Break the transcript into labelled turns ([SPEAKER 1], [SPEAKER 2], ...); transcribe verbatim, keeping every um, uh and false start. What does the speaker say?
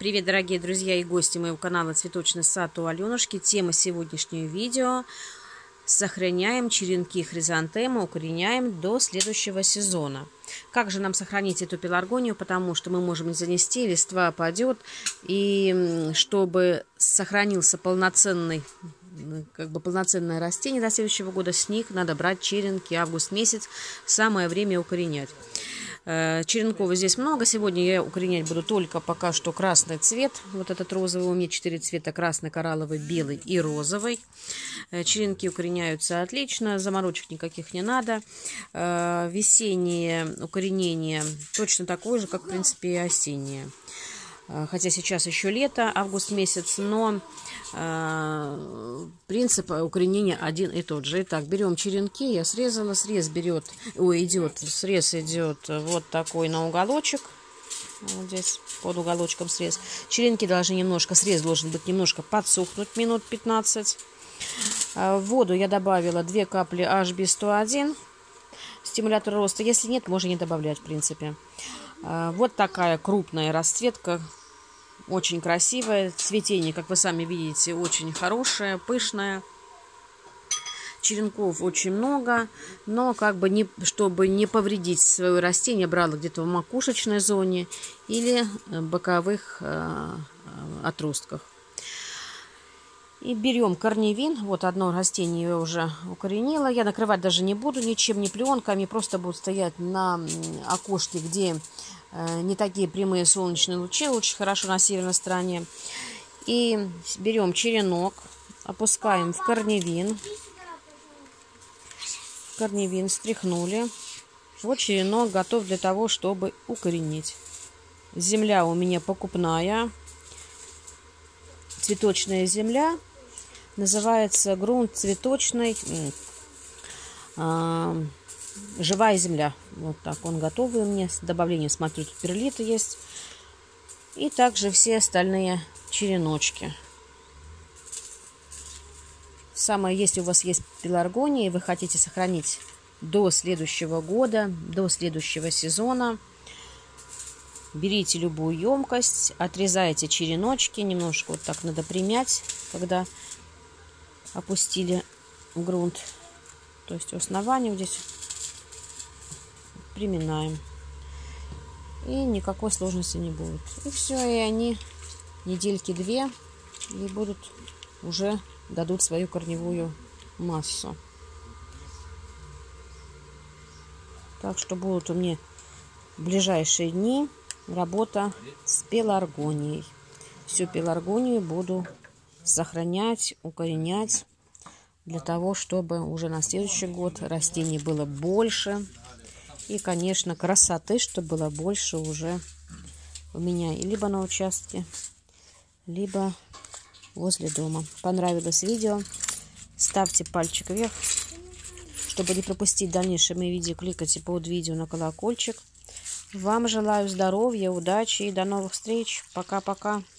[SPEAKER 1] Привет, дорогие друзья и гости моего канала «Цветочный сад» у Аленушки. Тема сегодняшнего видео: сохраняем черенки хризантемы, укореняем до следующего сезона. Как же нам сохранить эту пеларгонию? Потому что мы можем не занести, листва падет. И чтобы сохранился полноценный, как бы полноценное растение до следующего года, с них надо брать черенки. Август месяц, самое время укоренять. Черенков здесь много. Сегодня я укоренять буду только пока что красный цвет. Вот этот розовый. У меня четыре цвета: красный, коралловый, белый и розовый. Черенки укореняются отлично. Заморочек никаких не надо. Весеннее укоренение точно такое же, как в принципе и осеннее. Хотя сейчас еще лето, август месяц, но э, принцип укоренения один и тот же. Итак, берем черенки, я срезала, срез берет, ой, идет, срез идет вот такой на уголочек, вот здесь под уголочком срез. Черенки должны немножко, срез должен быть немножко подсохнуть, минут пятнадцать. В воду я добавила две капли эйч би сто один, стимулятор роста. Если нет, можно не добавлять, в принципе. Вот такая крупная расцветка, очень красивая. Цветение, как вы сами видите, очень хорошее, пышное. Черенков очень много, но как бы не, чтобы не повредить свое растение, брала где-то в макушечной зоне или боковых э, отростках. И берем корневин. Вот одно растение я уже укоренила. Я накрывать даже не буду ничем, ни пленками. Просто будут стоять на окошке, где э, не такие прямые солнечные лучи. Лучше хорошо на северной стороне. И берем черенок, опускаем в корневин. В корневин стряхнули. Вот черенок готов для того, чтобы укоренить. Земля у меня покупная. Цветочная земля. Называется грунт цветочный, э, живая земля. Вот так он готовый у меня. С добавлением, смотрю, тут перлиты есть. И также все остальные череночки. Самое, если у вас есть пеларгония, и вы хотите сохранить до следующего года, до следующего сезона, берите любую емкость, отрезайте череночки, немножко вот так надо примять, когда опустили в грунт, то есть у основания вот здесь приминаем, и никакой сложности не будет. И все, и они недельки две и будут уже дадут свою корневую массу. Так что будут у меня в ближайшие дни работа с пеларгонией. Всю пеларгонию буду сохранять, укоренять, для того, чтобы уже на следующий год растений было больше. И, конечно, красоты, чтобы было больше уже у меня и либо на участке, либо возле дома. Понравилось видео? Ставьте пальчик вверх. Чтобы не пропустить дальнейшие мои видео, кликайте под видео на колокольчик. Вам желаю здоровья, удачи и до новых встреч. Пока-пока.